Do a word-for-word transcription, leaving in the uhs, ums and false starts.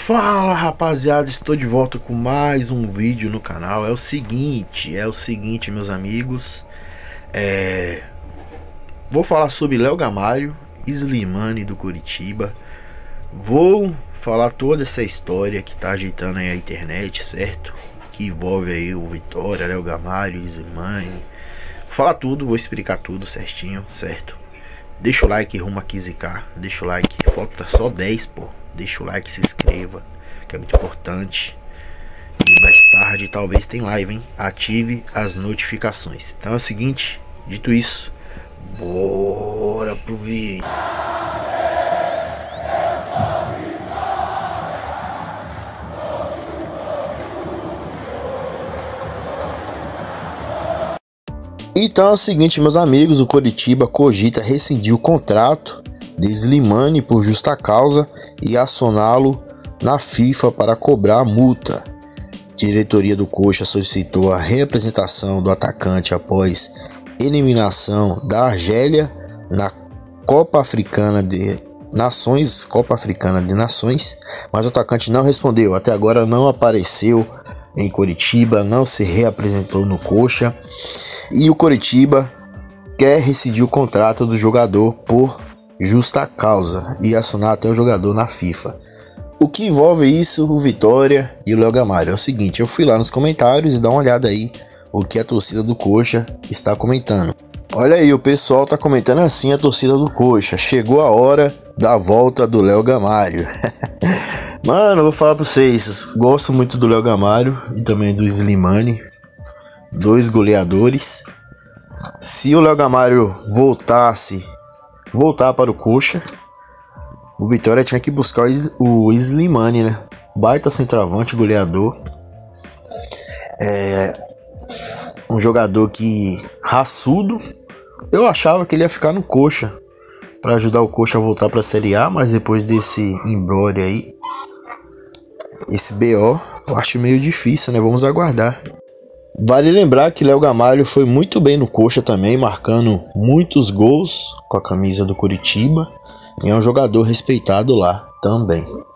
Fala rapaziada, estou de volta com mais um vídeo no canal. É o seguinte, é o seguinte meus amigos, é... vou falar sobre Léo Gamalho, Slimane do Coritiba. Vou falar toda essa história que tá ajeitando aí a internet, certo? Que envolve aí o Vitória, Léo Gamalho, Slimane. Vou falar tudo, vou explicar tudo certinho, certo? Deixa o like rumo a quinze k, deixa o like, falta só dez, pô. Deixa o like, se inscreva, que é muito importante. E mais tarde talvez tem live, hein? Ative as notificações. Então é o seguinte, dito isso, bora pro vídeo. Então é o seguinte, meus amigos, o Coritiba cogita rescindir o contrato de Slimane por justa causa e acioná-lo na FIFA para cobrar a multa. Diretoria do Coxa solicitou a reapresentação do atacante após eliminação da Argélia na Copa Africana de Nações, Copa Africana de Nações, mas o atacante não respondeu. Até agora não apareceu em Coritiba, não se reapresentou no Coxa, e o Coritiba quer rescindir o contrato do jogador por justa causa e acionar até o jogador na FIFA. O que envolve isso, o Vitória e o Léo Gamalho? É o seguinte, eu fui lá nos comentários e dá uma olhada aí o que a torcida do Coxa está comentando. Olha aí, o pessoal tá comentando assim, a torcida do Coxa: chegou a hora da volta do Léo Gamalho. Mano, eu vou falar pra vocês, gosto muito do Léo Gamalho e também do Slimane, dois goleadores. Se o Léo Gamalho voltasse voltar para o Coxa, o Vitória tinha que buscar o Slimane, né? Baita centroavante, goleador, é um jogador que raçudo. Eu achava que ele ia ficar no Coxa para ajudar o Coxa a voltar para a Série A, mas depois desse imbróglio aí, esse B O, eu acho meio difícil, né? Vamos aguardar. Vale lembrar que Léo Gamalho foi muito bem no Coxa também, marcando muitos gols com a camisa do Coritiba, e é um jogador respeitado lá também.